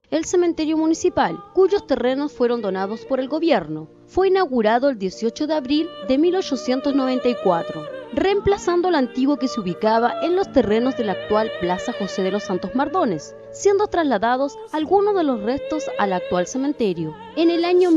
el cementerio municipal, cuyos terrenos fueron donados por el gobierno. Fue inaugurado el 18 de abril de 1894, reemplazando el antiguo que se ubicaba en los terrenos de la actual Plaza José de los Santos Mardones, siendo trasladados algunos de los restos al actual cementerio. En el año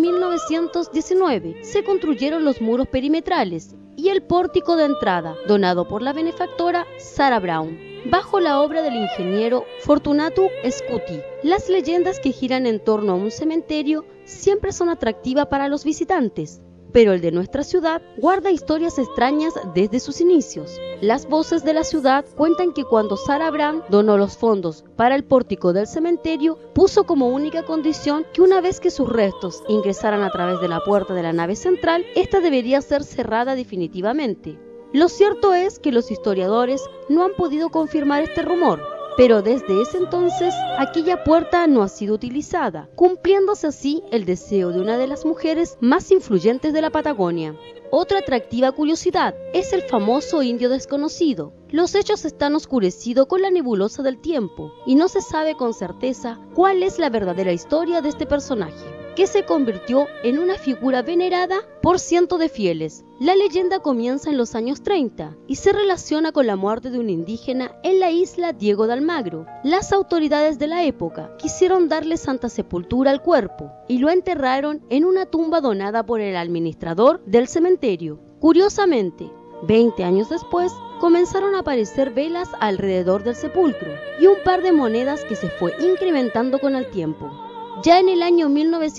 1919 se construyeron los muros perimetrales y el pórtico de entrada, donado por la benefactora Sarah Brown, bajo la obra del ingeniero Fortunato Scuti. Las leyendas que giran en torno a un cementerio siempre son atractivas para los visitantes, pero el de nuestra ciudad guarda historias extrañas desde sus inicios. Las voces de la ciudad cuentan que cuando Sarah Brown donó los fondos para el pórtico del cementerio, puso como única condición que una vez que sus restos ingresaran a través de la puerta de la nave central, esta debería ser cerrada definitivamente. Lo cierto es que los historiadores no han podido confirmar este rumor, pero desde ese entonces aquella puerta no ha sido utilizada, cumpliéndose así el deseo de una de las mujeres más influyentes de la Patagonia. Otra atractiva curiosidad es el famoso indio desconocido. Los hechos están oscurecidos con la nebulosa del tiempo y no se sabe con certeza cuál es la verdadera historia de este personaje, que se convirtió en una figura venerada por cientos de fieles. La leyenda comienza en los años 30 y se relaciona con la muerte de un indígena en la isla Diego de Almagro. Las autoridades de la época quisieron darle santa sepultura al cuerpo y lo enterraron en una tumba donada por el administrador del cementerio. Curiosamente, 20 años después, comenzaron a aparecer velas alrededor del sepulcro y un par de monedas que se fue incrementando con el tiempo. Ya en el año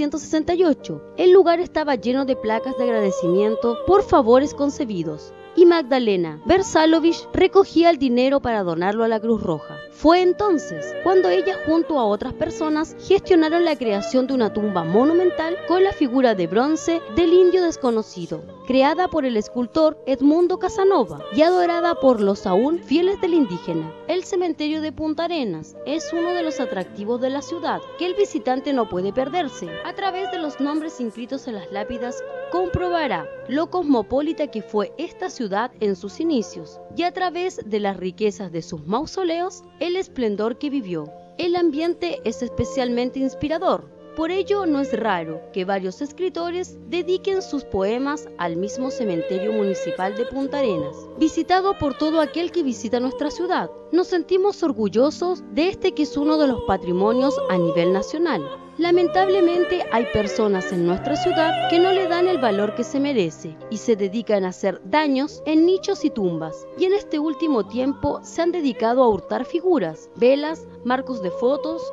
1968, el lugar estaba lleno de placas de agradecimiento por favores concebidos, y Magdalena Bersalovich recogía el dinero para donarlo a la Cruz Roja. Fue entonces cuando ella junto a otras personas gestionaron la creación de una tumba monumental con la figura de bronce del indio desconocido, creada por el escultor Edmundo Casanova y adorada por los aún fieles del indígena. El cementerio de Punta Arenas es uno de los atractivos de la ciudad que el visitante no puede perderse. A través de los nombres inscritos en las lápidas comprobará lo cosmopolita que fue esta ciudad en sus inicios y a través de las riquezas de sus mausoleos, el esplendor que vivió. El ambiente es especialmente inspirador. Por ello, no es raro que varios escritores dediquen sus poemas al mismo cementerio municipal de Punta Arenas, visitado por todo aquel que visita nuestra ciudad. Nos sentimos orgullosos de este que es uno de los patrimonios a nivel nacional. Lamentablemente hay personas en nuestra ciudad que no le dan el valor que se merece y se dedican a hacer daños en nichos y tumbas, y en este último tiempo se han dedicado a hurtar figuras, velas, marcos de fotos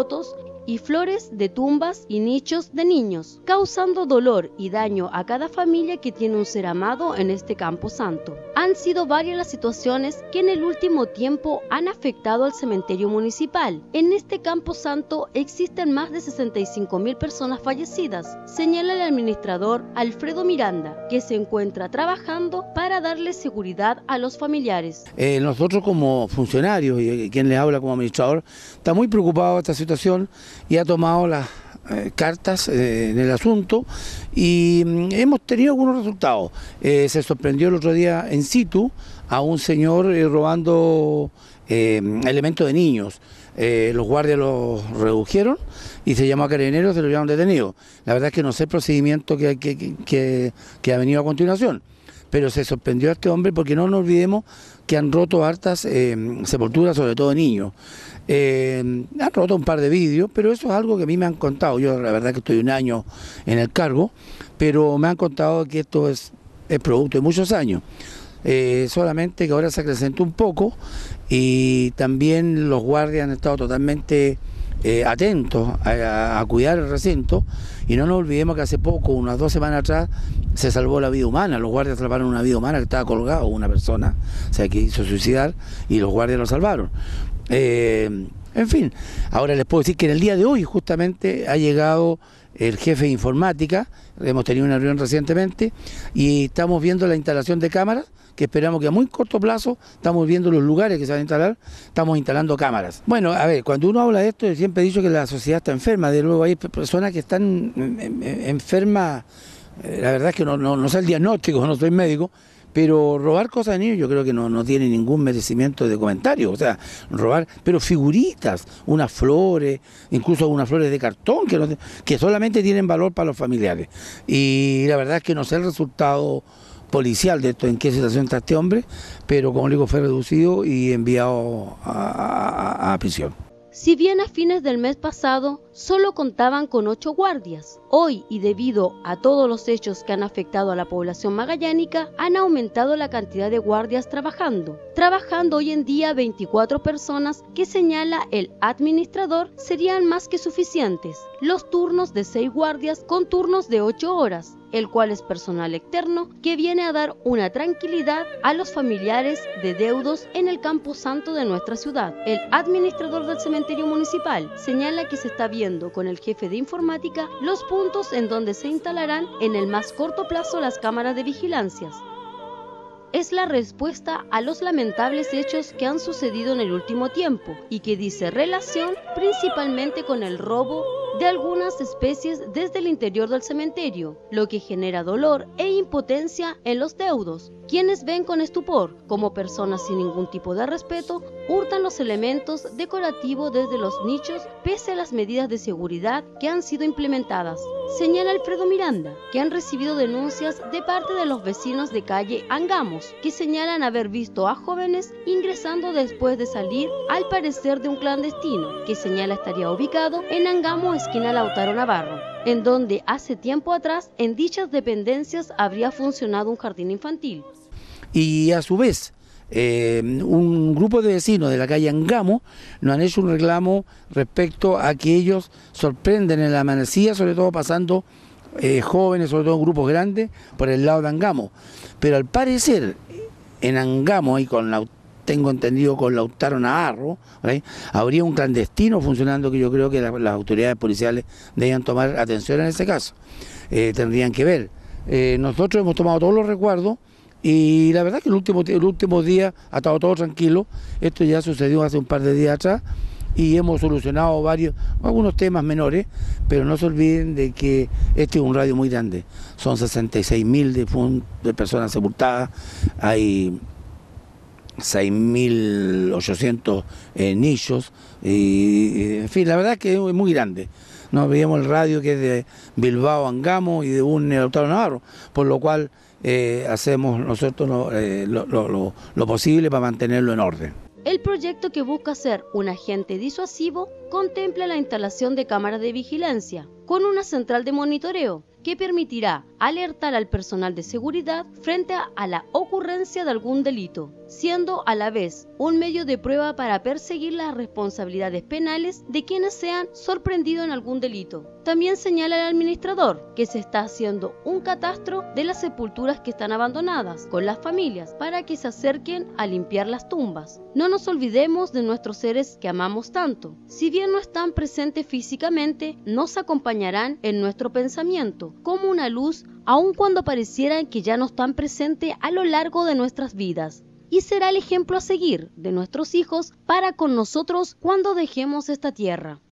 y flores de tumbas y nichos de niños, causando dolor y daño a cada familia que tiene un ser amado en este campo santo. Han sido varias las situaciones que en el último tiempo han afectado al cementerio municipal. En este campo santo existen más de 65.000 personas fallecidas, señala el administrador Alfredo Miranda, que se encuentra trabajando para darle seguridad a los familiares. Nosotros como funcionarios y quien les habla como administrador, está muy preocupado de esta situación y ha tomado las cartas en el asunto y hemos tenido algunos resultados. Se sorprendió el otro día en situ a un señor robando elementos de niños. Los guardias los redujeron y se llamó a carabineros, se lo llevaron detenido. La verdad es que no sé el procedimiento que ha venido a continuación, pero se sorprendió a este hombre porque no nos olvidemos que han roto hartas sepulturas, sobre todo de niños. Han roto un par de vidrios, pero eso es algo que a mí me han contado. Yo la verdad que estoy un año en el cargo, pero me han contado que esto es producto de muchos años. Solamente que ahora se acrecentó un poco y también los guardias han estado totalmente atentos a cuidar el recinto, y no nos olvidemos que hace poco, unas 2 semanas atrás, se salvó la vida humana. Los guardias salvaron una vida humana que estaba colgado, una persona, o sea, que hizo suicidar, y los guardias lo salvaron. En fin, ahora les puedo decir que en el día de hoy justamente ha llegado el jefe de informática. Hemos tenido una reunión recientemente y estamos viendo la instalación de cámaras, que esperamos que a muy corto plazo, estamos viendo los lugares que se van a instalar, estamos instalando cámaras. Bueno, a ver, cuando uno habla de esto, yo siempre he dicho que la sociedad está enferma. De luego hay personas que están enfermas, la verdad es que no sé el diagnóstico, no soy médico, pero robar cosas de niños yo creo que no tiene ningún merecimiento de comentario. O sea, robar, pero figuritas, unas flores, incluso unas flores de cartón que solamente tienen valor para los familiares. Y la verdad es que no sé el resultado policial de esto, en qué situación está este hombre, pero como le digo, fue reducido y enviado a prisión. Si bien a fines del mes pasado solo contaban con 8 guardias, hoy y debido a todos los hechos que han afectado a la población magallánica, han aumentado la cantidad de guardias trabajando hoy en día 24 personas que señala el administrador serían más que suficientes. Los turnos de 6 guardias con turnos de 8 horas, el cual es personal externo que viene a dar una tranquilidad a los familiares de deudos en el camposanto de nuestra ciudad. El administrador del cementerio municipal señala que se está viendo con el jefe de informática los puntos en donde se instalarán en el más corto plazo las cámaras de vigilancia. Es la respuesta a los lamentables hechos que han sucedido en el último tiempo y que dice relación principalmente con el robo de algunas especies desde el interior del cementerio, lo que genera dolor e impotencia en los deudos, quienes ven con estupor como personas sin ningún tipo de respeto hurtan los elementos decorativos desde los nichos pese a las medidas de seguridad que han sido implementadas. Señala Alfredo Miranda que han recibido denuncias de parte de los vecinos de calle Angamos, que señalan haber visto a jóvenes ingresando después de salir al parecer de un clandestino, que señala estaría ubicado en Angamo, esquina Lautaro Navarro, en donde hace tiempo atrás en dichas dependencias habría funcionado un jardín infantil. Y a su vez, un grupo de vecinos de la calle Angamo nos han hecho un reclamo respecto a que ellos sorprenden en la amanecida, sobre todo pasando jóvenes, sobre todo grupos grandes, por el lado de Angamo. Pero al parecer, en Angamo, y tengo entendido con Lautaro Navarro, ¿right?, habría un clandestino funcionando que yo creo que las autoridades policiales debían tomar atención en ese caso. Tendrían que ver. Nosotros hemos tomado todos los resguardos y la verdad que el último día ha estado todo tranquilo. Esto ya sucedió hace un par de días atrás y hemos solucionado algunos temas menores, pero no se olviden de que este es un radio muy grande. Son 66.000 de personas sepultadas, hay 6.800 nichos, y en fin, la verdad es que es muy grande. Nos veíamos el radio que es de Bilbao, Angamo y de un Lautaro Navarro, por lo cual hacemos nosotros lo posible para mantenerlo en orden. El proyecto, que busca ser un agente disuasivo, contempla la instalación de cámaras de vigilancia con una central de monitoreo que permitirá alertar al personal de seguridad frente a la ocurrencia de algún delito, siendo a la vez un medio de prueba para perseguir las responsabilidades penales de quienes sean sorprendidos en algún delito. También señala el administrador que se está haciendo un catastro de las sepulturas que están abandonadas con las familias para que se acerquen a limpiar las tumbas. No nos olvidemos de nuestros seres que amamos tanto. Si bien no están presentes físicamente, nos acompañarán en nuestro pensamiento como una luz, aun cuando parecieran que ya no están presentes a lo largo de nuestras vidas. Y será el ejemplo a seguir de nuestros hijos para con nosotros cuando dejemos esta tierra.